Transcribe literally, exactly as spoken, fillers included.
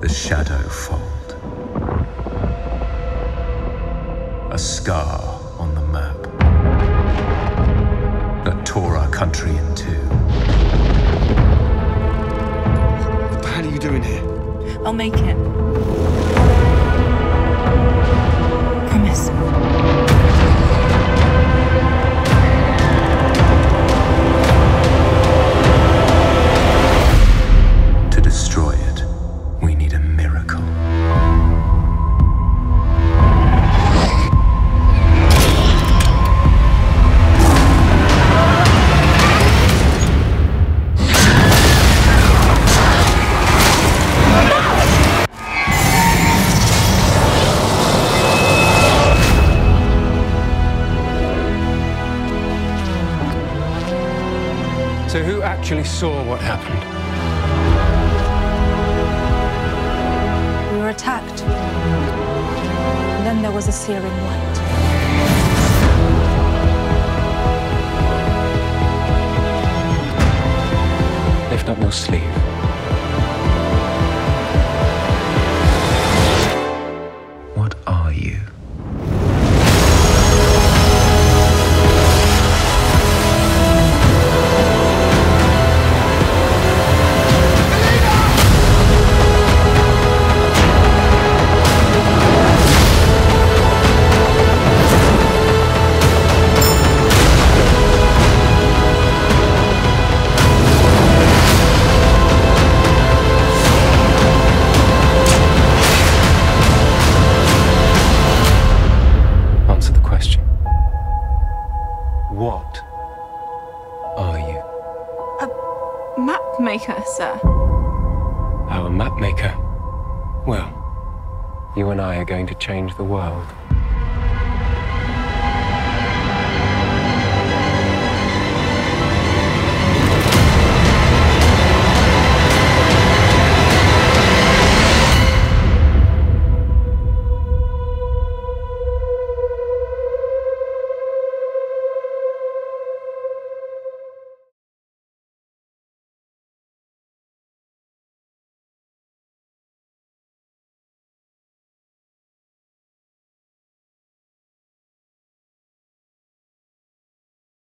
the shadow fold. A scar on the map that tore our country in two. What the hell are you doing here? I'll make it. Promise. To destroy it, we need a miracle. So who actually saw what happened? We were attacked. And then there was a searing light. Lift up your sleeve. What are you? Answer the question. What are you? A map maker, sir. Oh, a map maker. Well, you and I are going to change the world.